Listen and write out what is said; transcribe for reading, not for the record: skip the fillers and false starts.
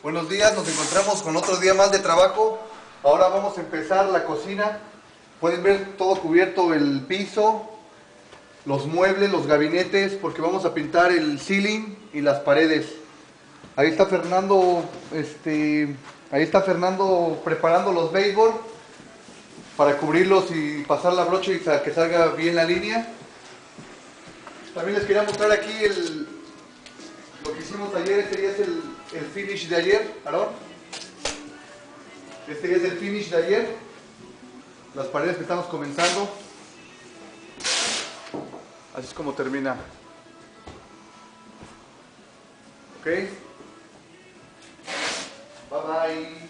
Buenos días, nos encontramos con otro día más de trabajo. Ahora vamos a empezar la cocina. Pueden ver todo cubierto el piso, los muebles, los gabinetes, porque vamos a pintar el ceiling y las paredes. Ahí está Fernando, preparando los baseboard para cubrirlos y pasar la brocha y que salga bien la línea. También les quería mostrar aquí lo que hicimos ayer. Este ya es el finish de ayer, Aarón. Este ya es el finish de ayer. Las paredes que estamos comenzando. Así es como termina. Ok. Bye bye.